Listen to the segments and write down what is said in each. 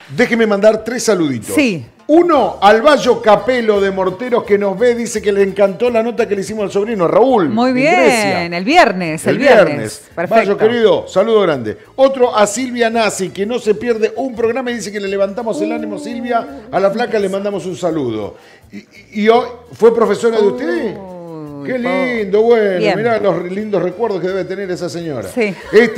Déjeme mandar 3 saluditos. Sí. Uno, al Bayo Capelo de Morteros, que nos ve, dice que le encantó la nota que le hicimos al sobrino Raúl. Muy bien, Grecia. el viernes. Perfecto. Bayo, querido, saludo grande. Otro a Silvia Nasi, que no se pierde un programa y dice que le levantamos el ánimo, Silvia. A la flaca le mandamos un saludo. ¿Y hoy fue profesora de usted? Qué lindo, bueno. Bien. Mirá los lindos recuerdos que debe tener esa señora. Sí.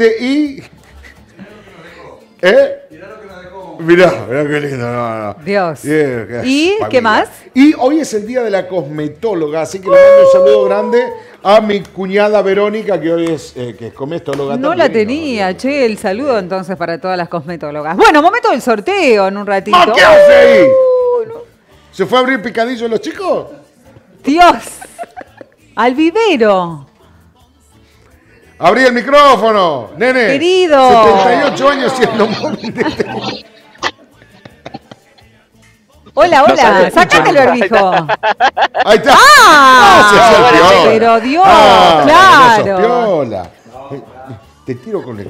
Mirá qué lindo. No. Dios. Yeah, ¿Y qué más? Y hoy es el día de la cosmetóloga, así que le mando un saludo grande a mi cuñada Verónica, que hoy es, que es cosmetóloga. No también, la tenía, che, el saludo entonces para todas las cosmetólogas. Bueno, momento del sorteo en un ratito. ¿Ah, qué hace ahí? ¿Se fue a abrir picadillo los chicos? Dios, al vivero. Abrí el micrófono, nene. Querido. 78 años siendo móvil. Hola, sacate el barbijo. Ahí está. ¡Ah! Pero Dios, claro. Piola. Te tiro con la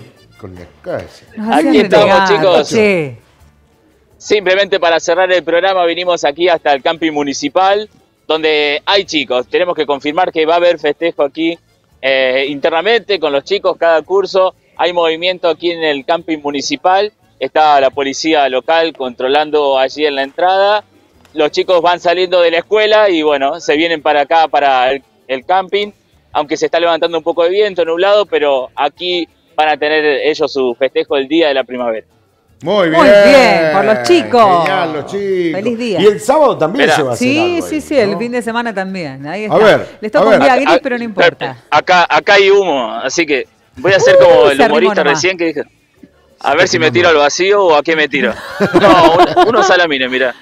calle. Aquí estamos, chicos. Sí. Simplemente para cerrar el programa vinimos aquí hasta el camping municipal, donde hay chicos. Tenemos que confirmar que va a haber festejo aquí internamente con los chicos, cada curso. Hay movimiento aquí en el camping municipal. Está la policía local controlando allí en la entrada. Los chicos van saliendo de la escuela y bueno, se vienen para acá, para el camping, aunque se está levantando un poco de viento, nublado, pero aquí van a tener ellos su festejo el día de la primavera. Muy bien. Muy bien, por los chicos. Genial, los chicos. Feliz día. Y el sábado también se va a hacer algo Sí, ahí, el ¿no? fin de semana también. Ahí está. A ver, Les toca un día gris, pero no importa. Acá hay humo, así que voy a hacer como el se arrimó humorista nomás. recién que dije, a ver si me tiro al vacío o a qué me tiro. No, unos salamines, mirá.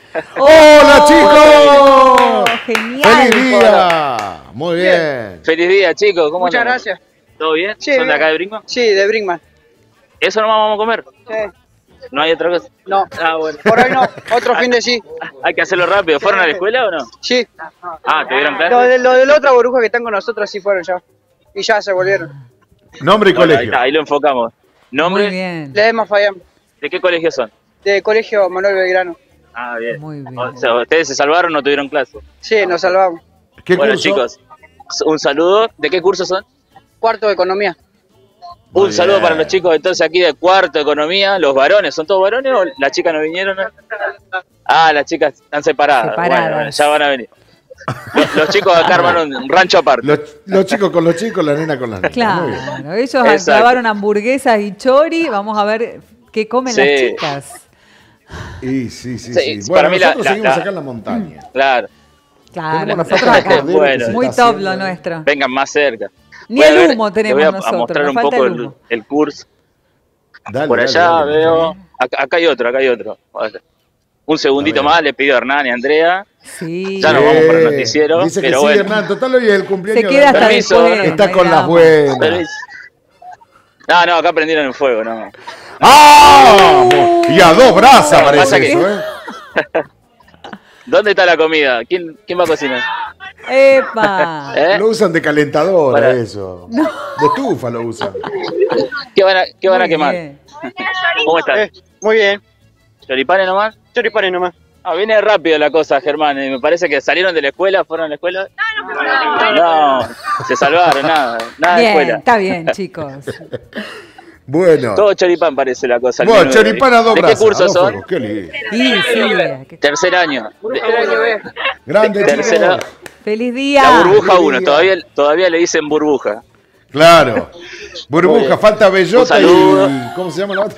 ¡Hola, chicos! Genial. ¡Feliz día! Muy bien. Feliz día, chicos. ¿Cómo Muchas andamos? gracias. ¿Todo bien? Sí, ¿Son de bien. acá de Brinkman? Sí, de Brinkman. ¿Eso nomás vamos a comer? Sí. ¿No hay otra cosa? No, Ah, bueno. por hoy no. Otro fin de sí. Hay que hacerlo rápido. ¿Fueron a la escuela o no? Sí. Ah, ¿tuvieron clase? Lo de la otra burbuja que están con nosotros sí fueron ya. Y ya se volvieron. Nombre y Bueno, ahí colegio. está, ahí lo enfocamos. ¿Nombre? Muy bien. Ledesma Fayán, ¿De qué colegio son? de Colegio Manuel Belgrano. Ah, bien. Muy bien. O sea, ¿ustedes se salvaron o no tuvieron clase? Sí, nos salvamos. ¿Qué Bueno, curso? chicos, un saludo. ¿De qué curso son? Cuarto de Economía. Muy Un saludo bien. para los chicos entonces aquí de cuarto de economía, los varones, ¿son todos varones o las chicas no vinieron? Ah, las chicas están separadas. Separadas. Bueno, ya van a venir. Los chicos acá armaron un rancho aparte. Los chicos con los chicos, la nena con la nena. Muy bien. Claro, ellos Exacto. clavaron hamburguesas y chori. Vamos a ver qué comen Sí. las chicas. Y sí. Sí, Bueno, para mí nosotros seguimos acá en la montaña. Claro, Claro, Tenemos nosotros una acá. cordero que se Muy está top haciendo lo ahí. nuestro. vengan más cerca. Ni Voy a el ver, humo te tenemos voy a nosotros. mostrar nos un falta poco el humo. el curso. Dale, Por dale, allá dale. veo. Acá hay otro. Un segundito A ver. más, le pido a Hernán y a Andrea. Sí. Ya nos vamos para el noticiero. Dice que pero sí, bueno. Hernán. Total, hoy es el cumpleaños Se queda de hasta Hernán. Permiso, después. Está no con hay las drama. buenas. Permiso. No, acá prendieron el fuego, no. ¡Ah! Y a dos brasas Pasa parece que- eso, ¿eh? ¿Dónde está la comida? ¿Quién va a cocinar? ¡Epa! ¿Eh? Lo usan de calentadora Para- eso. De estufa lo usan. ¿Qué van a Muy quemar? bien. ¿Cómo están? Muy bien. ¿Choripanes nomás? Choripanes nomás. Ah, viene rápido la cosa, Germán. Me parece que salieron de la escuela, fueron a la escuela. No, se salvaron, nada de Bien, escuela. está bien, chicos. Bueno. Todo choripán parece la cosa. el Bueno, menú choripán a dos ¿De qué brasas. curso a dos son? fuegos. Qué lindo. Y sí, Tercer año. Grande, Tercera. chicos. feliz día. La burbuja Feliz 1, día. todavía le dicen burbuja. Claro. Muy Burbuja, bien. falta Un bellota saludo. y... ¿Cómo se llama la otra?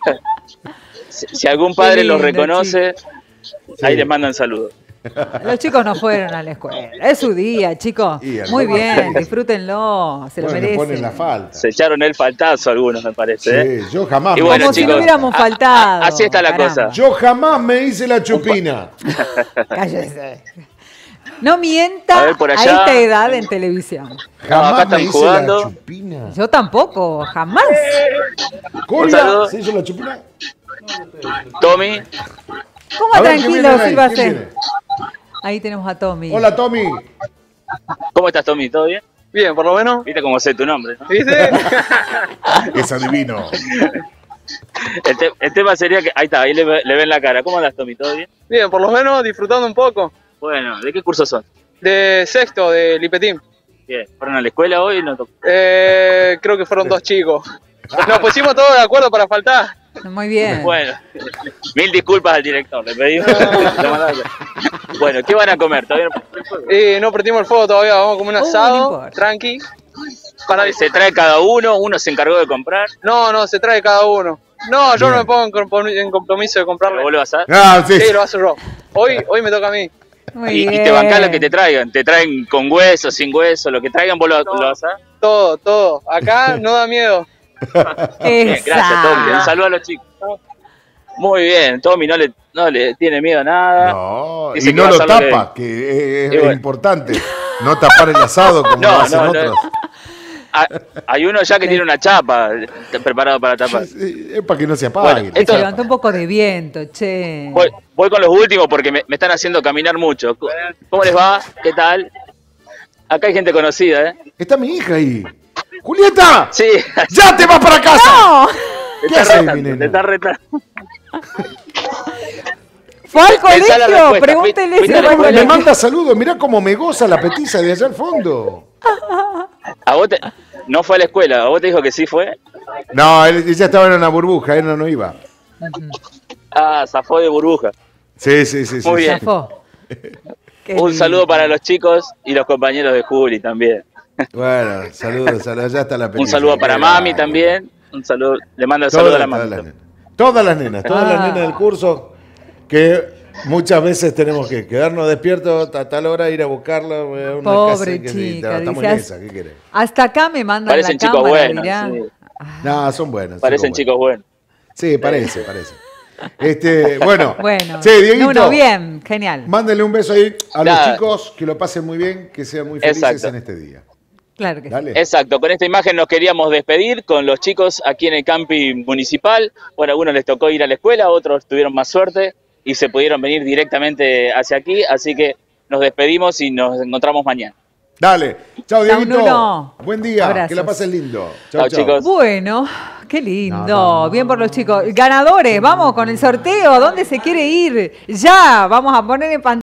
Si algún padre Qué los lindo, reconoce, ahí les mandan saludos. Los chicos no fueron a la escuela. Es su día, chicos. Y el Muy mamá bien, sí. disfrútenlo. Se lo Bueno, le ponen merecen. la falta. Se echaron el faltazo algunos, me parece. ¿eh? Sí, yo jamás Y me bueno, Como si chicos, no hubiéramos faltado. así está la Caramba. cosa. Yo jamás me hice la chupina. Cállese. No A mienta ver, por a allá. esta edad en televisión. Jamás acá están me hice jugando. la chupina. Yo tampoco, jamás. ¿Cola? saludo. ¿Se hizo la chupina? Tommy, ¿Cómo A ver, ¿quién tranquilo, viene ahí? sírvase? ¿Quién viene? Ahí tenemos a Tommy. Hola, Tommy. ¿cómo estás, Tommy? ¿Todo bien? Bien, por lo menos. Viste cómo sé tu nombre, ¿no? ¿Viste? Es adivino. El tema sería que... Ahí está, ahí le ven la cara. ¿Cómo andas, Tommy? ¿Todo bien? Bien, por lo menos disfrutando un poco. Bueno, ¿de qué curso son? De sexto, de Lipetín. Bien, ¿fueron a la escuela hoy? No Creo que fueron 2 chicos. Nos pusimos todos de acuerdo para faltar. Muy bien. Bueno, mil disculpas al director, le pedimos. Bueno, ¿qué van a comer? ¿Todavía No prendimos el fuego todavía, vamos a comer un no asado, importa. tranqui. se trae cada uno se encargó de comprar? No, se trae cada uno. No, yo Bien. no me pongo en compromiso de comprarle. ¿Vos lo vas a hacer? Ah, sí. Sí, lo hago yo. Hoy me toca a mí. Muy Y bien. te bancás lo que te traigan. Te traen con hueso, sin hueso, lo que traigan vos lo vas a hacer. Todo. Acá no da miedo. Bien, gracias, Tommy. Un Exacto. saludo a los chicos. Muy bien, Tommy no le tiene miedo a nada. No, Dice y que no va a lo hacer lo que- tapa, que es Y bueno. importante. No tapar el asado como No, lo hacen no, no. otros. Hay uno ya que tiene una chapa preparado para tapar. Es para que no se apague. Bueno, Que esto- se levantó un poco de viento, che. Voy con los últimos porque me están haciendo caminar mucho. ¿Cómo les va? ¿Qué tal? Acá hay gente conocida, ¿eh? Está mi hija ahí. ¡Julieta! Sí, ¡Ya te vas para casa! ¡No! te ¿Qué está haces, retando, mi nena? te está retando. ¿Fue al Pensá la colegio? respuesta. Pregúntele Fuiste si a la fue al escuela. Me colegio. manda saludos. Mirá cómo me goza la petiza de allá al fondo. ¿A vos no fue a la escuela? ¿A vos te dijo que sí fue? No, ella estaba en una burbuja, él no iba. Ah, zafó de burbuja. Sí. Muy bien. Zafó. Qué Un lindo. saludo para los chicos y los compañeros de Juli también. Bueno, saludos, ya está la petiza. Un saludo para Qué mami grande. también. Un saludo, le mando el saludo a la mami. Todas las nenas Ah. del curso que muchas veces tenemos que quedarnos despiertos a tal hora, ir a buscarla. Una Pobre casa, que chica, estamos dice, en esa, ¿qué querés? Hasta acá me mandan Parecen la chicos cámara, buenos. dirá. Sí. No, son buenos. Parecen chicos buenos. Sí, parece. Bueno, Bueno, sí, Dieguito, no, bien, genial. mándenle un beso ahí a los Nada. chicos, que lo pasen muy bien, que sean muy felices Exacto. en este día. Claro que sí. Dale. Exacto, con esta imagen nos queríamos despedir con los chicos aquí en el camping municipal. Bueno, a algunos les tocó ir a la escuela, a otros tuvieron más suerte y se pudieron venir directamente hacia aquí, así que nos despedimos y nos encontramos mañana. Dale. Chao, Chao, Dieguito. Nuno. Buen día. Abrazos. Que la pases lindo. Chao, chicos. Bueno, qué lindo. No. Bien por los chicos. Ganadores, vamos con el sorteo. ¿Dónde se quiere ir? Ya, vamos a poner en pantalla.